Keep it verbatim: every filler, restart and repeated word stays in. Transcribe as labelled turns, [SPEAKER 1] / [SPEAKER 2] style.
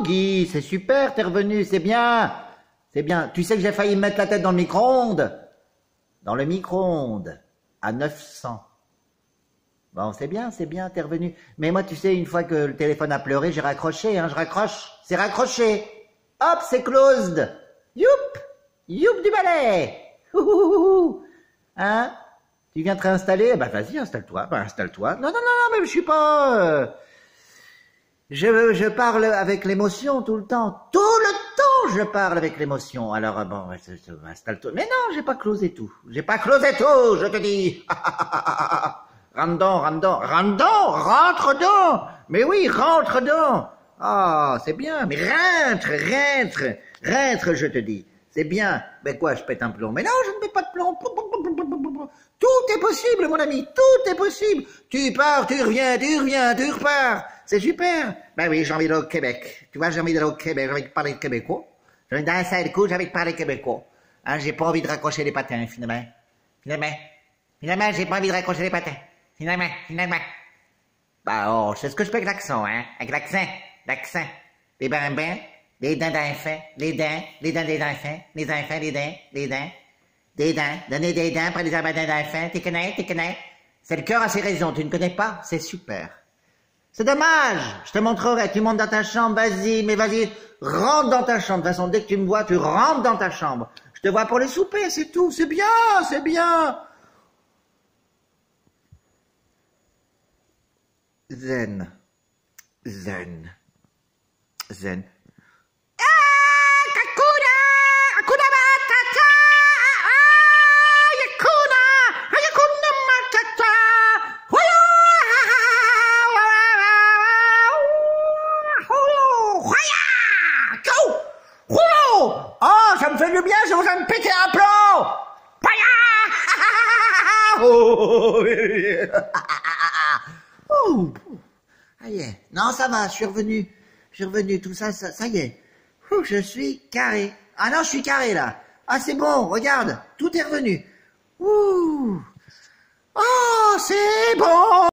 [SPEAKER 1] Guy, c'est super, t'es revenu, c'est bien. C'est bien. Tu sais que j'ai failli me mettre la tête dans le micro-ondes. Dans le micro-ondes. À neuf cents. Bon, c'est bien, c'est bien, t'es revenu. Mais moi, tu sais, une fois que le téléphone a pleuré, j'ai raccroché, hein, je raccroche. C'est raccroché. Hop, c'est closed. Youp, youp du balai. Ouh, hein? Tu viens te réinstaller? Bah vas-y, installe-toi, bah installe-toi. Non, non, non, non, mais je suis pas... Euh... Je, je parle avec l'émotion tout le temps. Tout le temps, je parle avec l'émotion. Alors, bon, installe-toi. Mais non, j'ai pas closé tout. J'ai pas closé tout, je te dis. Rentre dedans, rentre dedans, rentre dedans, rentre dedans. Mais oui, rentre dedans. Ah, c'est bien, mais rentre, rentre, rentre, je te dis. C'est bien. Mais quoi, je pète un plomb? Mais non, je ne pète pas de plomb. Tout est possible, mon ami, tout est possible. Tu pars, tu reviens, tu reviens, tu repars. C'est super. Ben oui, j'ai envie d'aller au Québec. Tu vois, j'ai envie d'aller au Québec, j'ai envie de parler québécois. J'ai envie d'un seul coup, j'ai envie de parler québécois. Hein, j'ai pas envie de raccrocher les patins, finalement. Finalement. Finalement, j'ai pas envie de raccrocher les patins. Finalement, finalement. Bah oh, c'est ce que je fais avec l'accent, hein. Avec l'accent, l'accent. Les bambins, les dents d'enfants, les dents, les dents des enfants, les enfants, les dents, les dents. Des dents, donner des dents, prendre des abandons d'enfants, tu connais, tu connais. C'est le cœur à ses raisons, tu ne connais pas? C'est super. C'est dommage, je te montrerai, tu montes dans ta chambre, vas-y, mais vas-y, rentre dans ta chambre. De toute façon, dès que tu me vois, tu rentres dans ta chambre. Je te vois pour le souper, c'est tout, c'est bien, c'est bien. Zen, zen, zen. Oh, ça me fait du bien, je vous aime péter un plomb. Oh, ça y est. Non, ça va, je suis revenu. Je suis revenu, tout ça, ça, ça y est. Ouh, je suis carré. Ah non, je suis carré là. Ah, c'est bon, regarde, tout est revenu. Ouh. Oh, c'est bon.